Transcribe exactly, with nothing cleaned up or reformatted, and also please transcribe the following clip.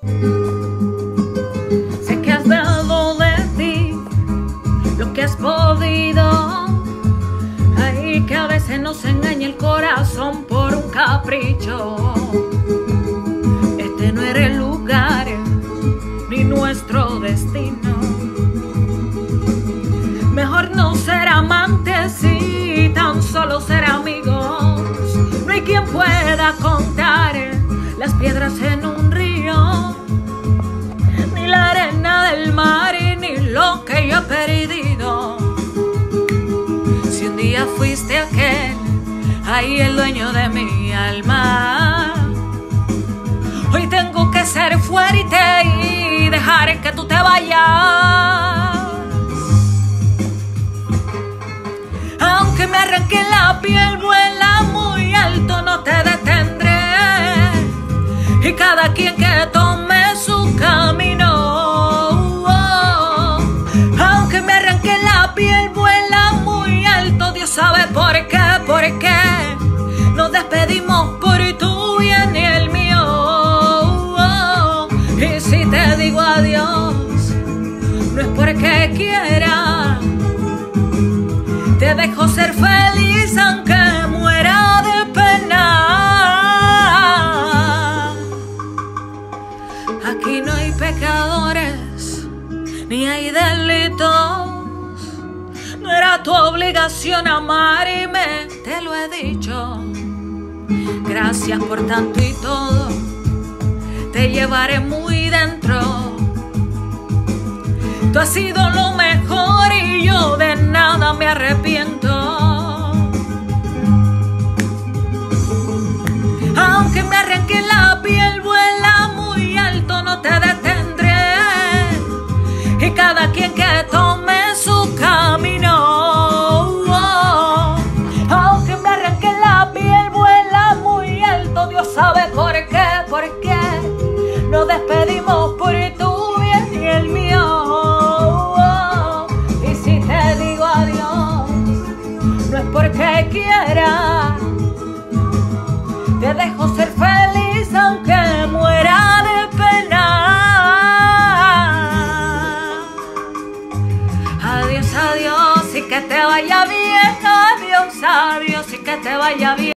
Sé que has dado de ti lo que has podido. Ay, que a veces nos engaña el corazón por un capricho. Este no era el lugar ni nuestro destino. Mejor no ser amantes y tan solo ser amigos. No hay quien pueda contar las piedras en un río, ni la arena del mar, ni lo que yo he perdido. Si un día fuiste aquel, ahí el dueño de mi alma, hoy tengo que ser fuerte y dejar que tú te vayas. Aunque me arranque la piel, vuela muy alto, no te detendré. Y cada quien que tome su camino. Oh, aunque me arranque la piel, vuela muy alto. Dios sabe por qué, por qué nos despedimos por tu bien y el mío. Oh, y si te digo adiós, no es porque quiera. Te dejo ser feliz aunque muera de pena. Aquí no hay pecadores, ni hay delitos. No era tu obligación amarme, te lo he dicho. Gracias por tanto y todo, te llevaré muy dentro. Tú has sido lo mejor y yo de nada me arrepiento. Aunque me arranque la piel, vuela muy alto, no te detendré. Y cada quien que tome su camino. Oh, aunque me arranque la piel, vuela muy alto. Dios sabe por qué, por qué nos despedimos por tu bien y el mío. Porque quiera, te dejo ser feliz aunque muera de pena. Adiós, adiós y que te vaya bien. Adiós, adiós y que te vaya bien.